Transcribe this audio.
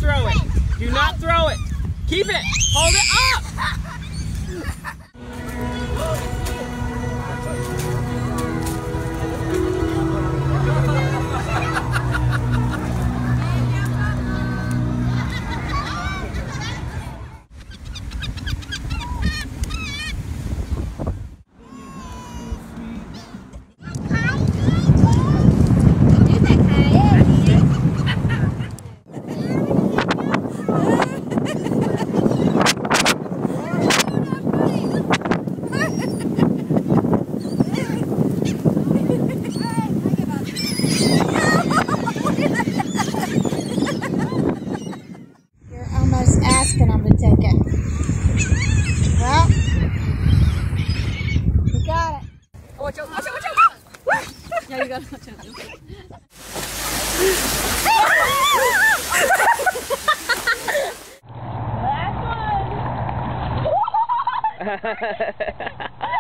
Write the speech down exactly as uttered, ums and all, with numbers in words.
throw it. Do not throw it. Keep it. Hold it up. Asking them to take it. Well, we got it. Oh, watch out, watch out, watch out. Yeah, you got to watch out. Last one.